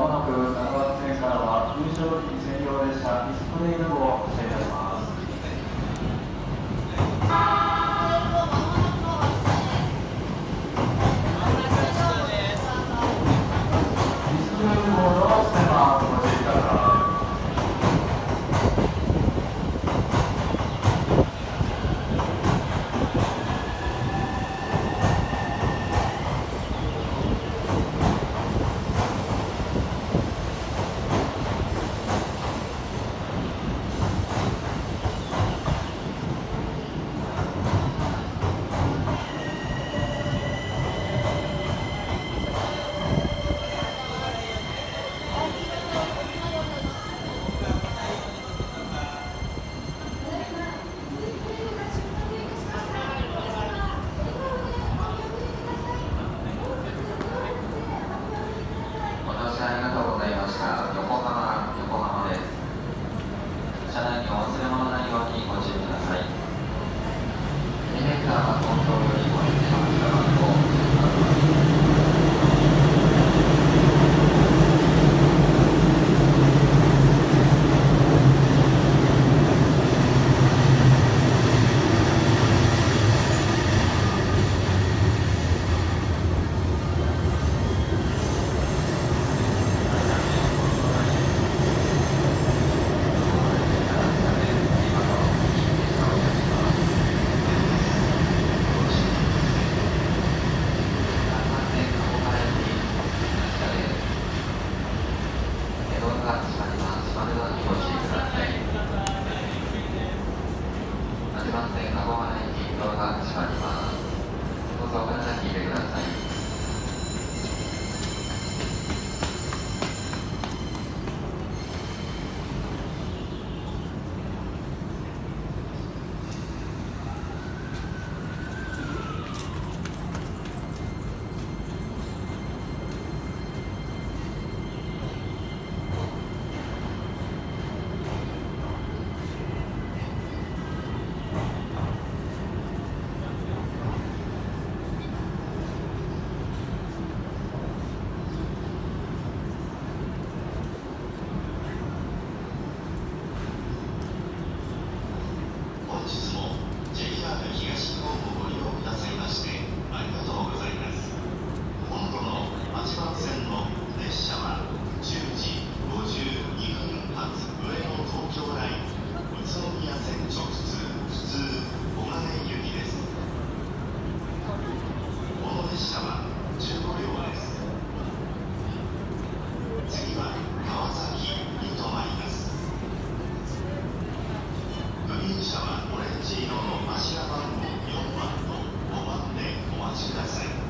もなく長松線からは空乗機専用列車ディスプレイル号を発車いたします。ディスプレイル号のステマお待ちください。 ありがとうございました。横浜です。車内にお忘れ物ないようにご注意ください。エレベーターは東京よりお出てますが、 オレンジ色の柱番号4番と5番でお待ちください。